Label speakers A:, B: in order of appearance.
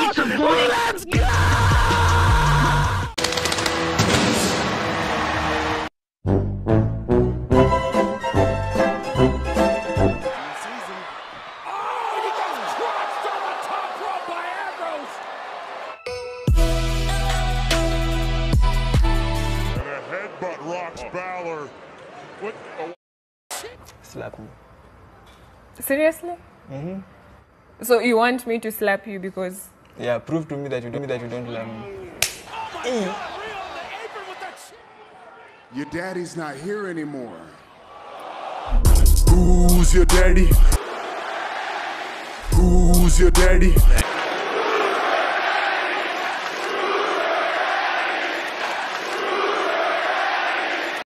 A: Let's go!
B: Slap me.
C: Seriously?
B: Mm-hmm.
C: So you want me to slap you because...
B: Yeah, prove to me that you don't love me. Hey.
D: Your daddy's not here anymore. Who's your daddy? Who's your daddy?